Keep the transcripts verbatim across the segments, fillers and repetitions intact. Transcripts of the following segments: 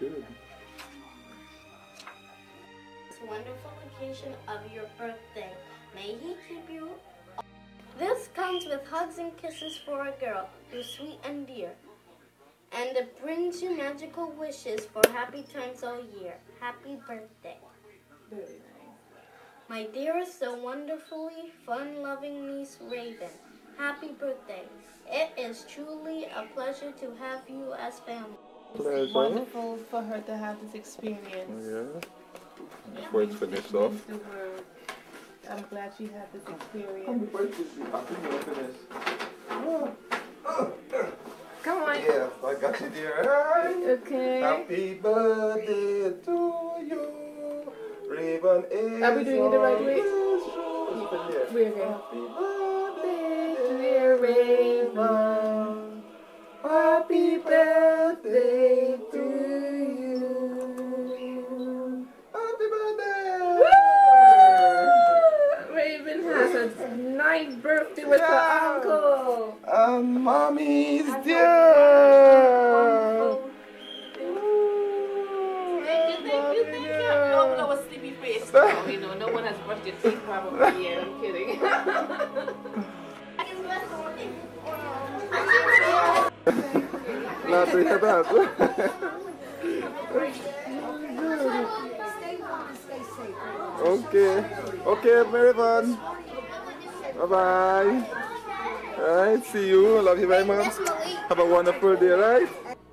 good. This wonderful occasion of your birthday. May he keep you. This comes with hugs and kisses for a girl who's sweet and dear. And it brings you magical wishes for happy times all year. Happy birthday. Very nice. My dearest, so wonderfully fun-loving niece, Raven. Happy birthday. It is truly a pleasure to have you as family. It's wonderful for her to have this experience. Yeah. Before it's finished off. I'm glad she had this experience. Come on. Yes, I got you there. Okay. Happy birthday to you. Raven is. Are we doing it the right way? Keep it there. We're okay. Happy birthday, dear Raven. Happy birthday to you. Happy birthday. Woo! Raven has a nice birthday with Yeah. her uncle. And mommy's That's dear. wonderful. Thank you, thank you, thank you. No, no, a sleepy face now, you know. No one has brushed their teeth probably yet. I'm kidding. Not to hear that. Okay. Okay, Raven. Bye-bye. Alright, see you. Love you very much. Have a wonderful day, right?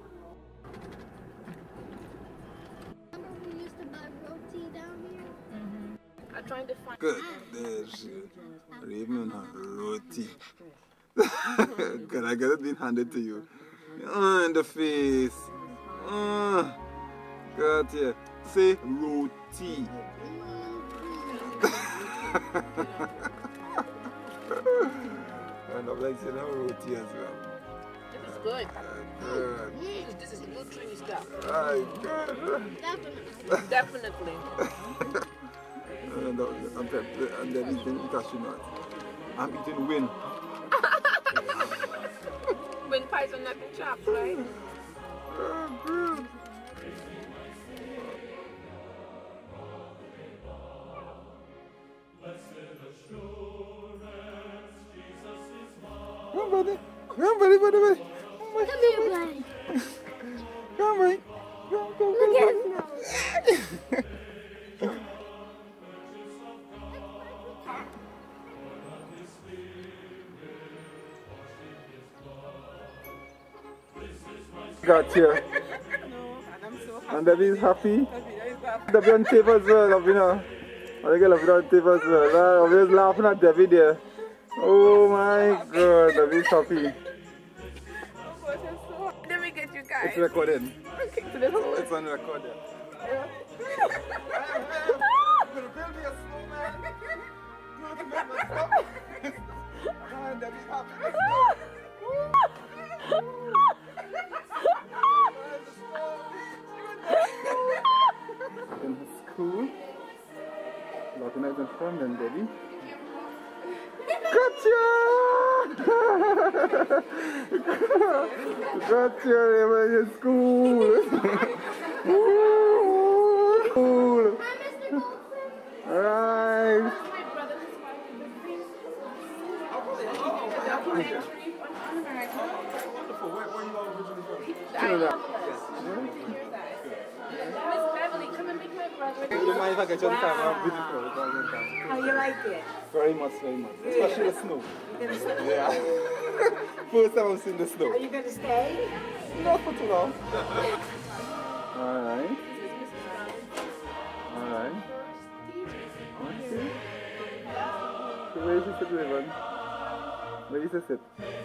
I'm trying to find. Good. There's Raven and roti. Good, I get it being handed to you. Oh, in the face. Oh, good, yeah. Say roti. And I'm like, you know, roti as well. This is good. Good. Mm, this is nutrient stuff. Right, good. Definitely. And, uh, I'm te- and then eating cashew nuts. I'm eating win. When pies are nothing chopped, right? Oh, good. Come on, buddy. Come on, buddy, buddy, buddy. Come here, buddy. Come on, buddy. Come, come, come. Look at his nose. Got here. No, and I'm so happy. And Debbie's happy. happy. Debbie on tape as well, Lavina. I think Lavina on tape as well. I was laughing at Debbie there. Oh my god, Debbie's happy. Let me get you guys. It's recording. Okay, so this whole It's on record. yeah. Debbie's happy. In her school, Lavina is in front and Debbie. Gotcha! Gotcha, Raven, in school. Cool. Alright. Miss Beverly, come and meet my brother. Do you mind if I get your camera? Beautiful. How you like it? Very much, very much. Especially the snow. You gonna stay? Yeah. First time I've seen the snow. Are you gonna stay? Not for too long. Alright. Alright. Okay. So where is she sit, Raven? Where is she sit?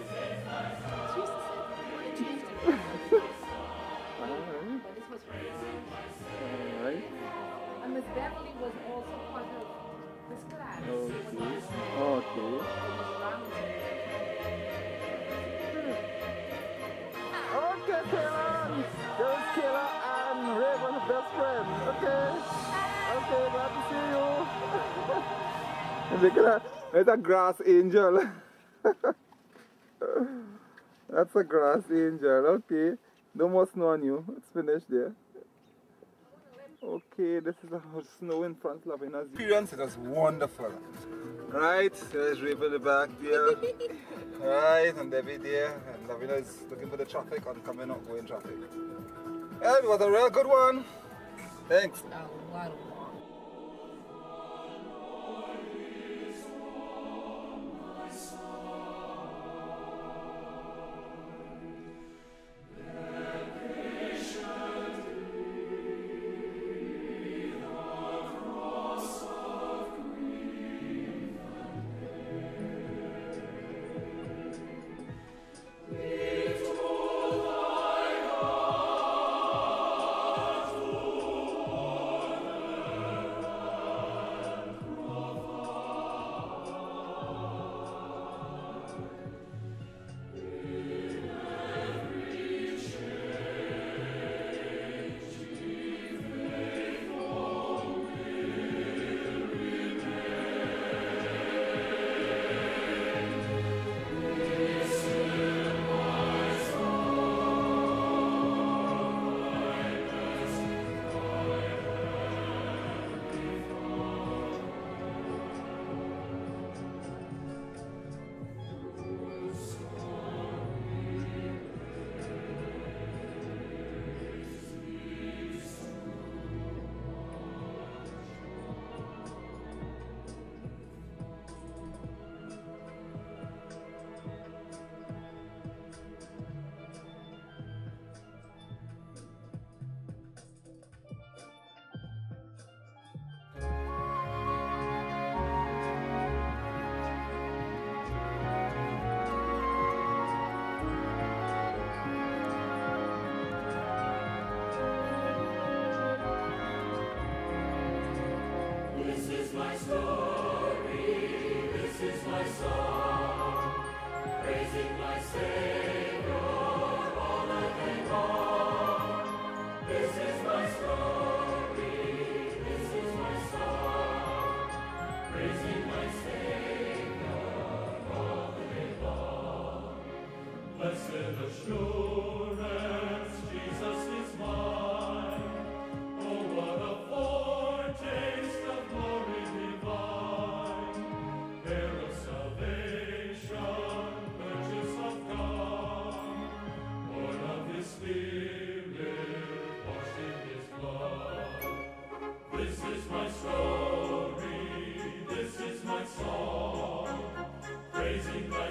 Alright. Alright. And Miss Beverly was also part of this class. Okay. Okay. Okay, Kaylin. There's Kayla and Raven's best friend. Okay. Okay, glad to see you. Look at that. It's a grass angel. That's a grass angel. Okay. No more snow on you. It's finished there. Okay, this is a snow in front, Lavina's experience. It was wonderful. Right, there's Raven in the back there. Right, and Debbie there. And Lavina is looking for the traffic on coming out, going traffic. Yeah, it was a real good one. Thanks. A lot of fun. Praising